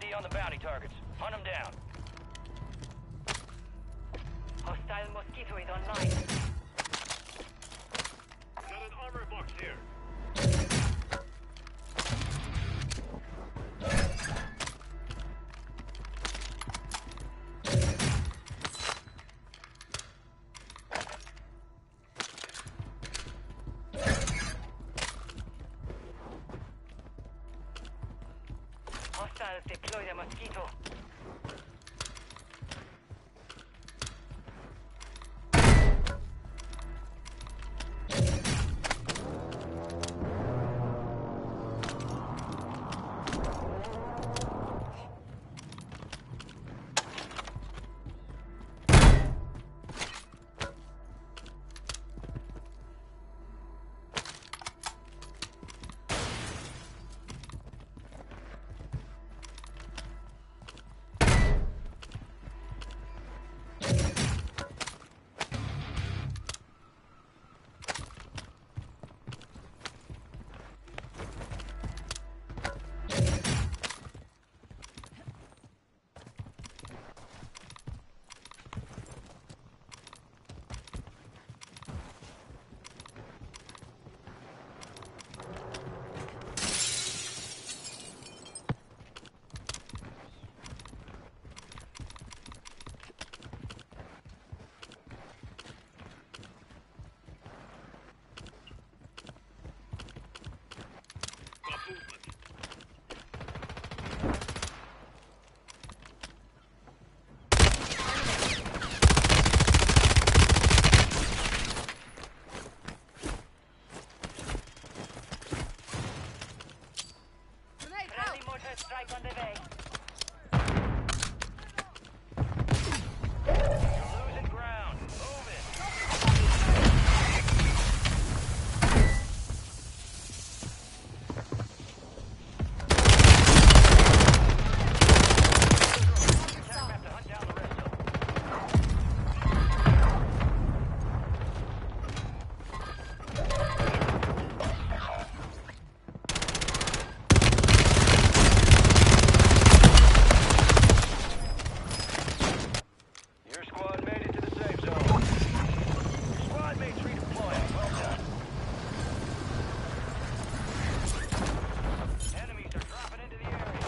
ID on the bounty targets. Hunt them down. Hostile Mosquito is online. Got an armor box here. Hostiles deploy the Mosquito. Strike on the way. You're losing ground. Move it. Have to hunt down the rest of them. Your squad made it to the safe zone. Your squad mates redeploying. Well done. Enemies are dropping into the area.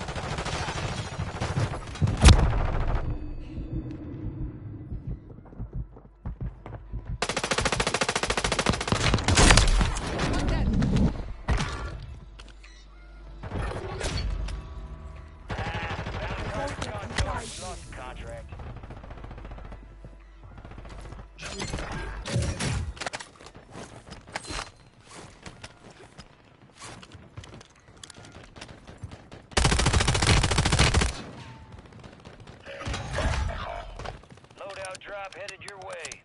Lost the contract. Loadout drop headed your way.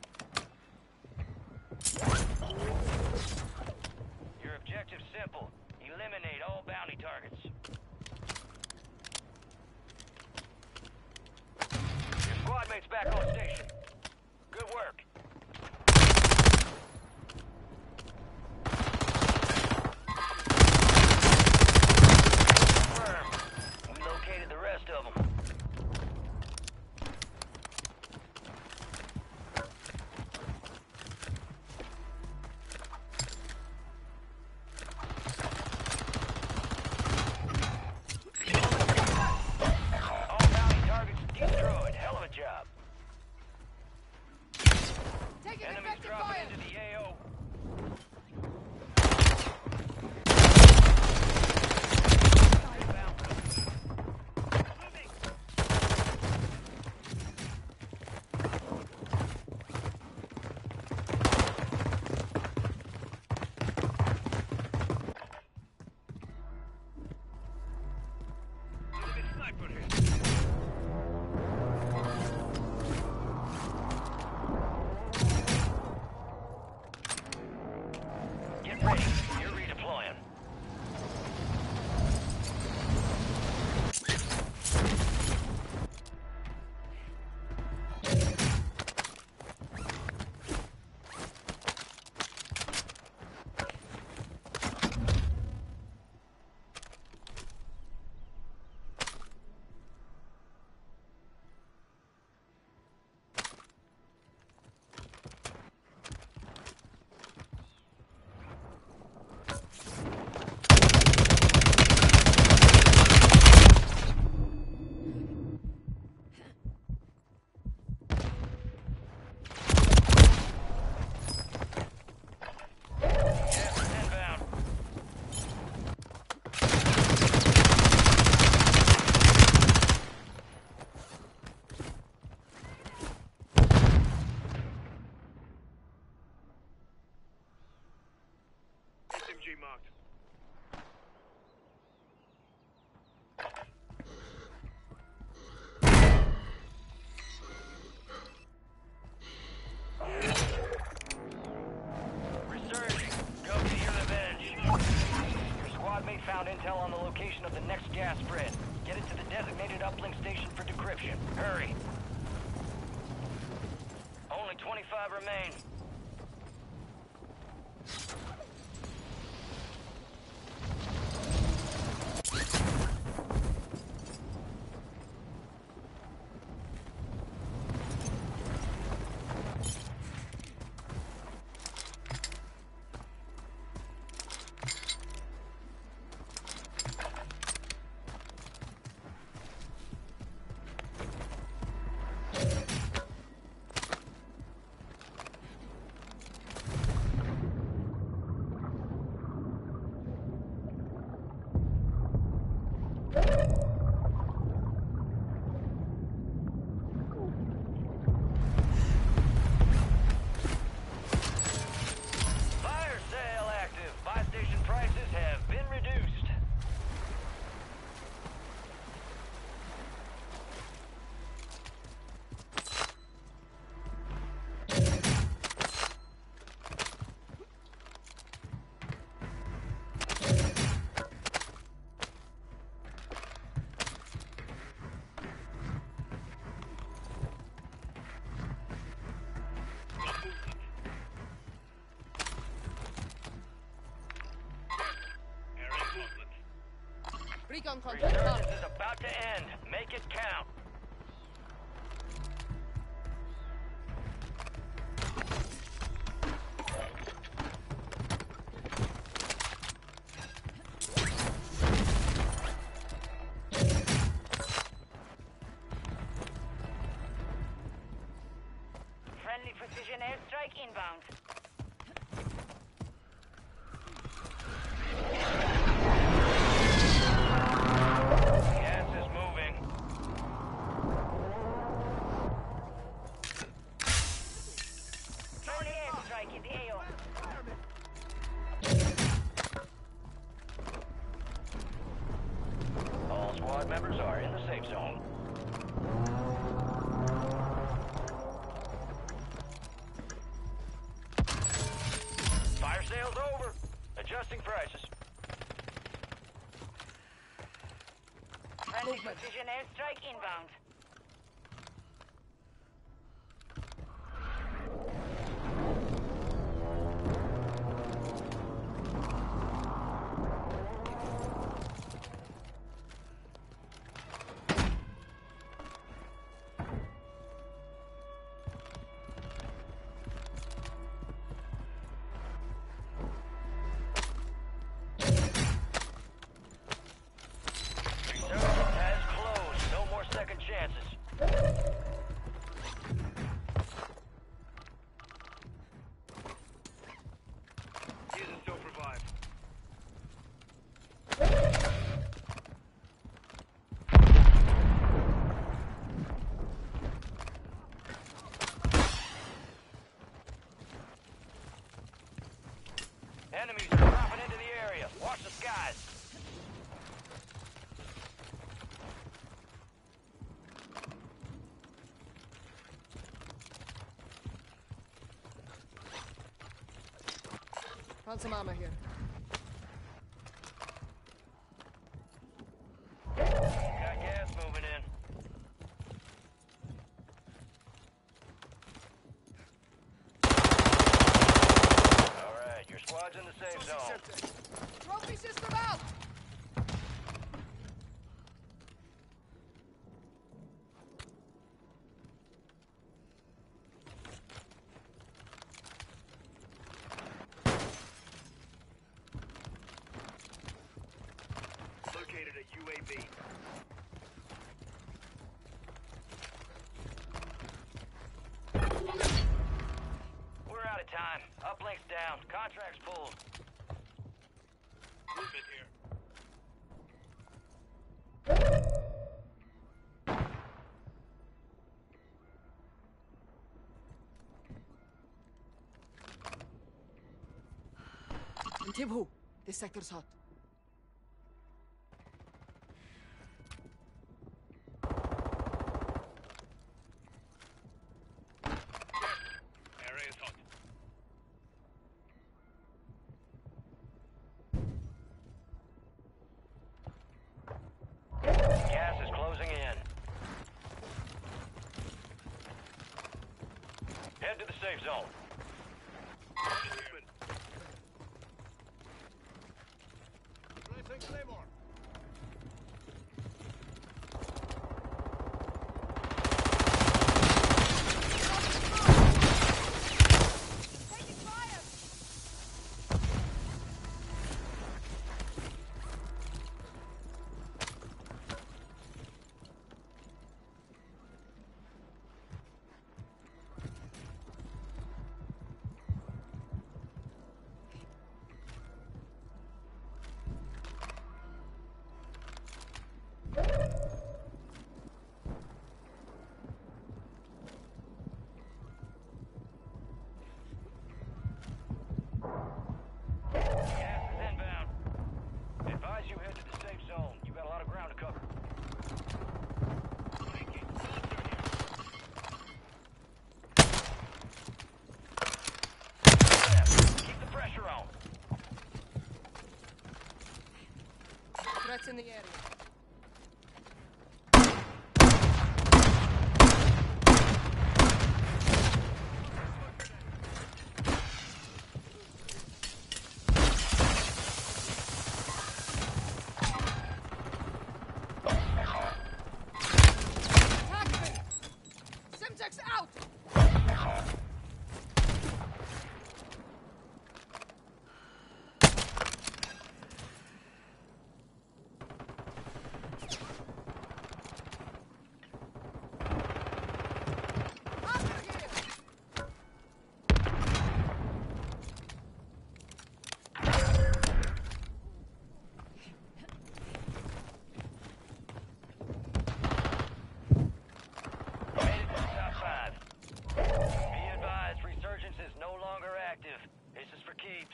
Your objective's simple. Eliminate all bounty targets. Your squad mates back on station. Good work. Confirmed. We located the rest of them. All bounty targets destroyed. Hell of a job. marked. Resurging. Go to your revenge. Your squad mate found intel on the location of the next gas spread. Get it to the designated uplink station for decryption. Hurry. Only 25 remain. Fire sale active. Buy station prices have been reduced. Area movement. Recon contract Resurgence marked. is about to end. Make it count. Friendly precision airstrike inbound. Gas is moving. Friendly airstrike in the AO. All squad members are in the safe zone. Fire sale's over. Adjusting prices. Friendly precision airstrike inbound. Resurgence has closed. No more second chances. Jesus still survive. Enemies are dropping into the area. Watch the skies. Found some armor here. Got gas moving in. All right, your squad's in the safe zone. Trophy system out! Located a UAV. We're out of time. Uplink's down. Contract's pulled. Movement here. Tim Hu. This sector's hot. Area is hot. Gas is closing in. Head to the safe zone. Movement. Placing Claymore. Taking fire! Gas is inbound. Advise you head to the safe zone. You got a lot of ground to cover. Keep the pressure on. Threats in the area. Attack me! Simtex out! After here! Made it to the top 5. Be advised, resurgence is no longer active. This is for keeps.